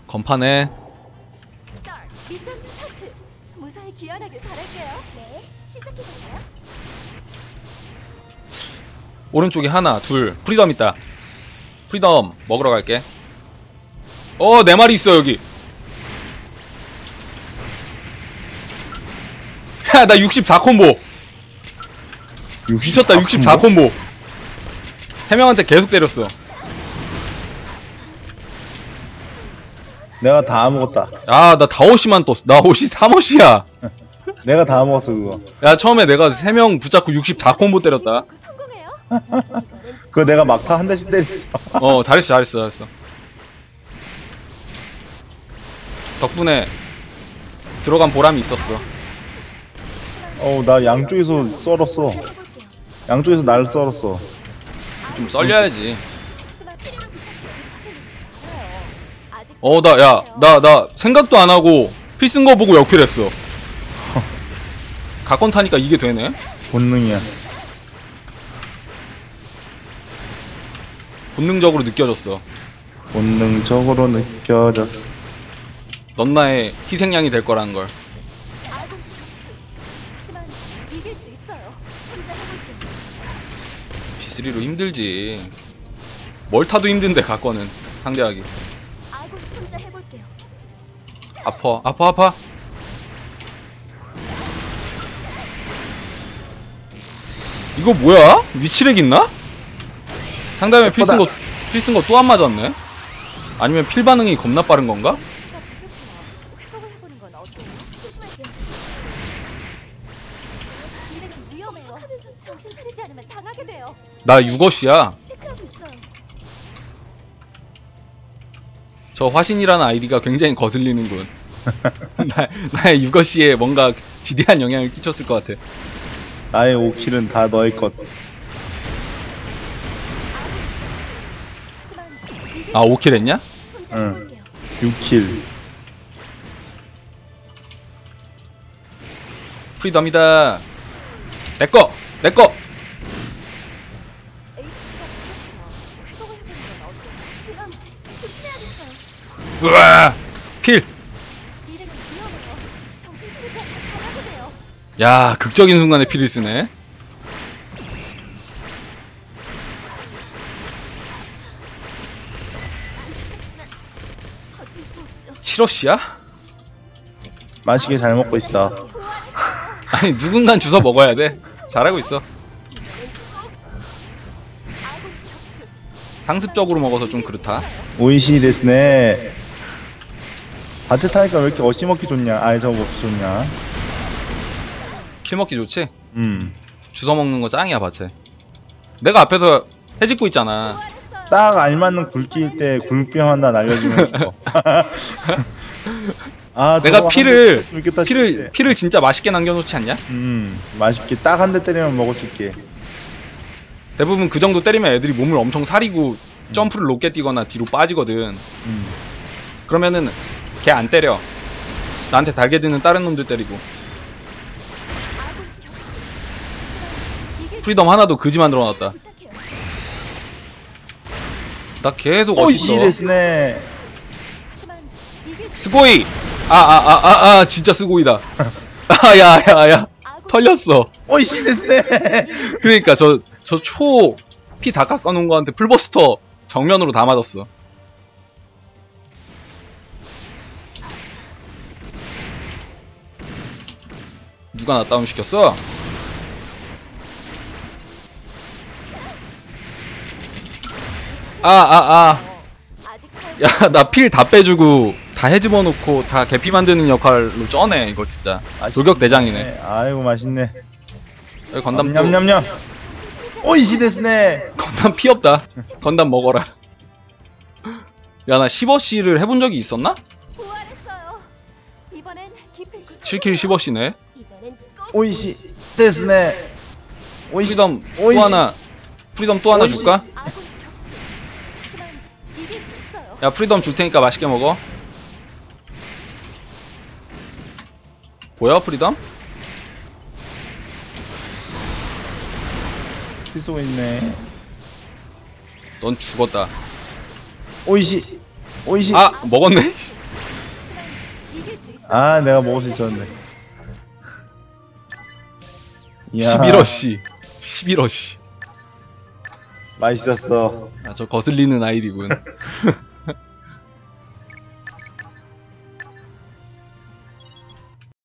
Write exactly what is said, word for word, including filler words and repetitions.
건파네. 미션 스타트. 무사히 귀환하길 바랄게요. 네, 시작해볼까요? 오른쪽에 하나 둘 프리덤 있다. 프리덤 먹으러 갈게. 어 네 마리 있어 여기. 야 나 육십사 콤보. 미쳤다. 육십사 콤보. 세 명한테 계속 때렸어. 내가 다 먹었다. 아 나 다오시만 떴어. 나 옷이 삼옷이야. 내가 다 먹었어 그거. 야 처음에 내가 세 명 붙잡고 육십사 콤보 때렸다. 성공해요. 그거 내가 막타 한 대씩 때렸어. 어 잘했어 잘했어 잘했어. 덕분에 들어간 보람이 있었어. 어우 나 양쪽에서 썰었어. 양쪽에서 날 썰었어. 좀 썰려야지. 하지만 체력을 부탁해요. 아직 어 나 야 나 나 생각도 안 하고 필 쓴 거 보고 역필했어. 가건 타니까 이게 되네. 본능이야. 본능적으로 느껴졌어. 본능적으로 느껴졌어. 넌 나의 희생양이 될 거라는 걸. 아군 격추. 하지만 이길 수 있어요. 혼자 해볼게요. 비쓰리로 힘들지. 뭘 타도 힘든데 가건은 상대하기. 아군 혼자 해볼게요. 아파 아파 아파. 이거 뭐야? 위치렉 있나? 상대방에 필 쓴 거 필 쓴 거 또 안 맞았네? 아니면 필 반응이 겁나 빠른 건가? 시간 부족해요. 회복을 해보는 건 어때요? 조심할게요. 이래는 위험해요. 하면 좋죠. 정신 차리지 않으면 당하게 돼요. 나 육엇이야. 체크하고 있어요. 저 화신이라는 아이디가 굉장히 거슬리는군. 나, 나의 육엇이에 뭔가 지대한 영향을 끼쳤을 것 같아. 나의 오 킬은 다 너의 것. 하지만 이길 아 오 킬 했냐? 혼자 응. 해볼게요. 육 킬. 프리덤이다. 내꺼! 내꺼! 에이스가 부족해요. 회복을 해보는 건 어때요? 그럼 조심해야겠어요. 으아! 필! 이래는 위험해요. 정신 차리지 않으면 당하게 돼요. 야 극적인 순간에 필을 쓰네. 어쩔 수 없죠. 칠엇이야? 맛있게 잘 먹고 있어. 아니 누군간 주워 먹어야 돼. 잘하고 있어. 아군 격추. 상습적으로 먹어서 좀 그렇다. 오이시 데스네. 바체 타니까 왜 이렇게 어시먹기 좋냐? 아이 저거 먹기 좋냐? 킬 먹기 좋지? 음. 주워 먹는 거 짱이야 바체. 내가 앞에서 해집고 있잖아. 딱 알맞는 굵기일 때 굴병 하나 날려주면 죽어. 아, 내가 저거 피를 한대 때렸으면 좋겠다 피를 싶은데. 피를 진짜 맛있게 남겨놓지 않냐? 음 맛있게 딱 한 대 때리면 먹을 수 있게. 대부분 그 정도 때리면 애들이 몸을 엄청 사리고 점프를 높게 뛰거나 뒤로 빠지거든. 음. 그러면은 걔 안 때려. 나한테 달게 드는 다른 놈들 때리고. 아군 격추. 이길 프리덤 하나도 그지 만들어놨다. 부탁해요. 나 계속 오이시 어딨어. 데스네. 하지만 이길 수 스고이. 아 아 아 아 아 진짜 스고이다. 아야야야 아군 털렸어. 오이시 데스네. 그러니까 저 저 초 피 다 깎아놓은 거한테 풀버스터 정면으로 다 맞았어. 누가 나 다운 시켰어? 아 아 아. 아직 살 야 나 필 다 빼주고 다 해집어 놓고 다 개피 만드는 역할로 쩌네 이거 진짜. 돌격 대장이네. 아이고 맛있네. 여기 건담 또 냠냠냠. 오이시 데스네. 건담 피 없다. 건담 먹어라. 야 나 십어씨를 해본 적이 있었나? 부활했어요. 이번엔 기필코 칠 킬 십어씨네. 이번엔 꼭 오이시 데스네. 오이시 프리덤 또 오이시. 하나. 프리덤 또 하나 오이시. 줄까? 아군 격추. 하지만 이길 수 있어요. 야 프리덤 줄 테니까 맛있게 먹어. 보여 프리덤? 피 쏘고 있네. 넌 죽었다. 오이시 오이시. 아 먹었네. 아 내가 먹을 수 있었는데. 이야, 십일어씨. 십일어씨. 맛있었어. 아, 저 거슬리는 아이디군.